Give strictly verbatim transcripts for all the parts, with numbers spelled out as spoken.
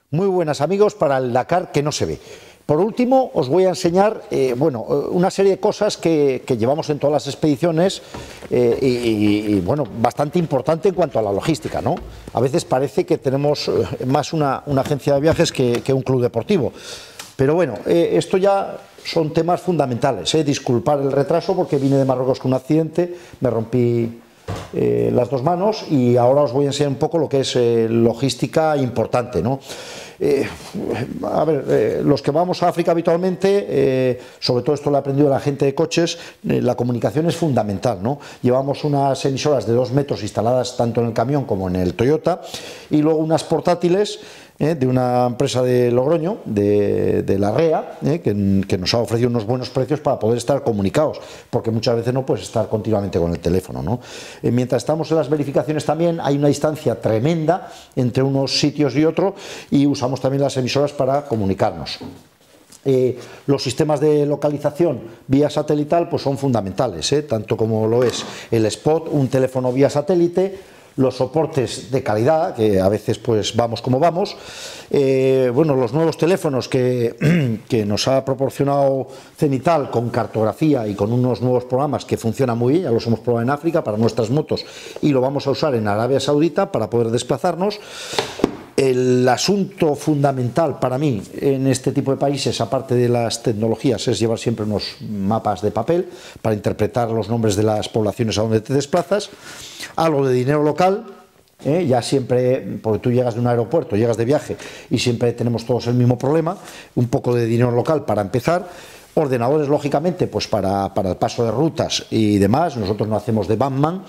Muy buenas, amigos, para el Dakar que no se ve. Por último, os voy a enseñar eh, bueno, una serie de cosas que, que llevamos en todas las expediciones eh, y, y, bueno, bastante importante en cuanto a la logística, ¿no? A veces parece que tenemos más una, una agencia de viajes que, que un club deportivo. Pero bueno, eh, esto ya son temas fundamentales. ¿eh? Disculpar el retraso porque vine de Marruecos con un accidente, me rompí eh, las dos manos y ahora os voy a enseñar un poco lo que es eh, logística importante, ¿no? Eh, a ver, eh, los que vamos a África habitualmente, eh, sobre todo esto lo he aprendido la gente de coches, eh, la comunicación es fundamental, ¿no? Llevamos unas emisoras de dos metros instaladas tanto en el camión como en el Toyota y luego unas portátiles eh, de una empresa de Logroño, de, de la R E A, eh, que, que nos ha ofrecido unos buenos precios para poder estar comunicados, porque muchas veces no puedes estar continuamente con el teléfono, ¿no? Eh, mientras estamos en las verificaciones también hay una distancia tremenda entre unos sitios y otros y usamos también las emisoras para comunicarnos. Eh, los sistemas de localización vía satelital pues son fundamentales, ¿eh? tanto como lo es el spot, un teléfono vía satélite, los soportes de calidad, que a veces pues vamos como vamos, eh, bueno, los nuevos teléfonos que, que nos ha proporcionado Cenital con cartografía y con unos nuevos programas que funcionan muy bien, ya los hemos probado en África para nuestras motos y lo vamos a usar en Arabia Saudita para poder desplazarnos. El asunto fundamental para mí en este tipo de países, aparte de las tecnologías, es llevar siempre unos mapas de papel para interpretar los nombres de las poblaciones a donde te desplazas. Algo de dinero local, ¿eh? ya siempre, porque tú llegas de un aeropuerto, llegas de viaje y siempre tenemos todos el mismo problema, un poco de dinero local para empezar. Ordenadores, lógicamente, pues para, para el paso de rutas y demás, nosotros no hacemos de Batman,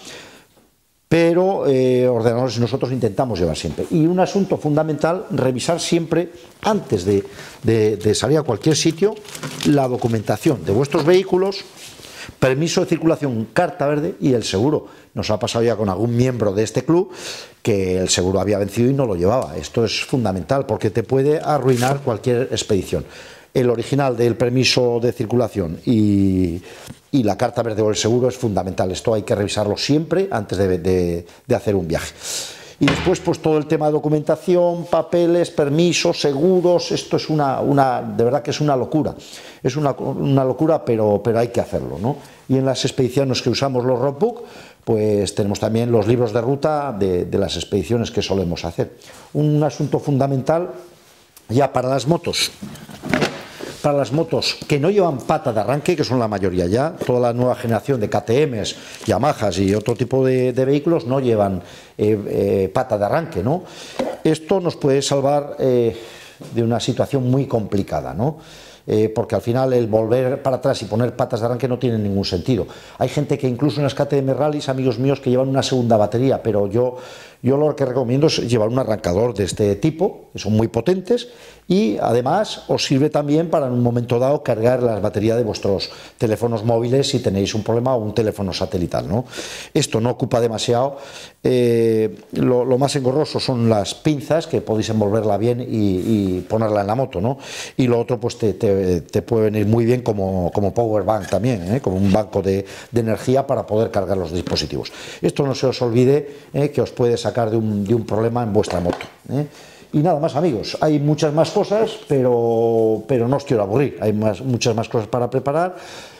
pero eh, ordenadores nosotros intentamos llevar siempre. Y un asunto fundamental, revisar siempre, antes de, de, de salir a cualquier sitio, la documentación de vuestros vehículos, permiso de circulación, carta verde y el seguro. Nos ha pasado ya con algún miembro de este club que el seguro había vencido y no lo llevaba. Esto es fundamental porque te puede arruinar cualquier expedición. El original del permiso de circulación y, y la carta verde o el seguro es fundamental. Esto hay que revisarlo siempre antes de, de, de hacer un viaje. Y después, pues todo el tema de documentación, papeles, permisos, seguros, esto es una, una de verdad que es una locura. Es una, una locura, pero, pero hay que hacerlo, ¿no? Y en las expediciones que usamos los roadbook, pues tenemos también los libros de ruta de, de las expediciones que solemos hacer. Un asunto fundamental ya para las motos. Para las motos que no llevan pata de arranque, que son la mayoría ya, toda la nueva generación de K T Ms, Yamahas y otro tipo de, de vehículos no llevan eh, eh, pata de arranque, ¿no? Esto nos puede salvar eh, de una situación muy complicada, ¿no? Eh, porque al final el volver para atrás y poner patas de arranque no tiene ningún sentido. Hay gente que incluso en las K T M Rallys, amigos míos, que llevan una segunda batería, pero yo, yo lo que recomiendo es llevar un arrancador de este tipo, que son muy potentes, y además os sirve también para en un momento dado cargar la batería de vuestros teléfonos móviles si tenéis un problema o un teléfono satelital, ¿no? Esto no ocupa demasiado. Eh, lo, lo más engorroso son las pinzas, que podéis envolverla bien y, y ponerla en la moto, ¿no? Y lo otro pues te, te, te puede venir muy bien como, como power bank también, ¿eh? Como un banco de, de energía para poder cargar los dispositivos. Esto no se os olvide, ¿eh? que os puede sacar de un, de un problema en vuestra moto, ¿eh? Y nada más, amigos, hay muchas más cosas, pero, pero no os quiero aburrir, hay más, muchas más cosas para preparar,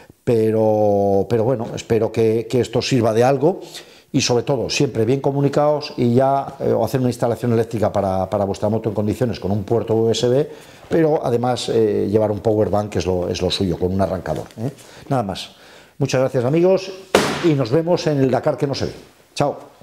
pero, pero bueno, espero que, que esto sirva de algo y sobre todo, siempre bien comunicados y ya eh, hacer una instalación eléctrica para, para vuestra moto en condiciones con un puerto U S B, pero además eh, llevar un power bank, que es lo, es lo suyo, con un arrancador, ¿eh? Nada más. Muchas gracias, amigos, y nos vemos en el Dakar que no se ve. Chao.